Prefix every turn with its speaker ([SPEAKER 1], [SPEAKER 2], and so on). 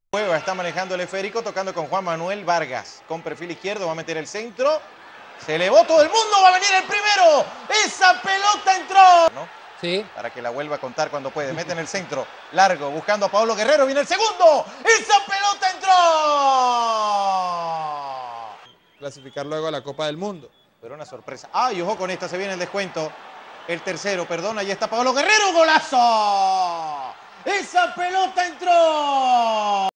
[SPEAKER 1] Cueva está manejando el esférico, tocando con Juan Manuel Vargas. Con perfil izquierdo va a meter el centro. Se elevó todo el mundo, va a venir el primero. ¡Esa pelota entró! ¿No?
[SPEAKER 2] Sí.
[SPEAKER 1] Para que la vuelva a contar cuando puede. Mete en el centro, largo, buscando a Pablo Guerrero. Viene el segundo. ¡Esa pelota entró!
[SPEAKER 3] Clasificar luego a la Copa del Mundo.
[SPEAKER 1] Pero una sorpresa. ¡Ay, ojo con esta! Se viene el descuento. El tercero, perdón, ahí está Pablo Guerrero. ¡Golazo! ¡Esa pelota entró!